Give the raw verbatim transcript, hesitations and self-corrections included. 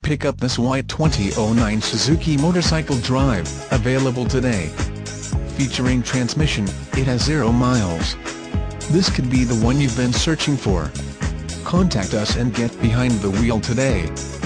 Pick up this white twenty oh nine Suzuki motorcycle drive, available today. Featuring transmission, it has zero miles. This could be the one you've been searching for. Contact us and get behind the wheel today.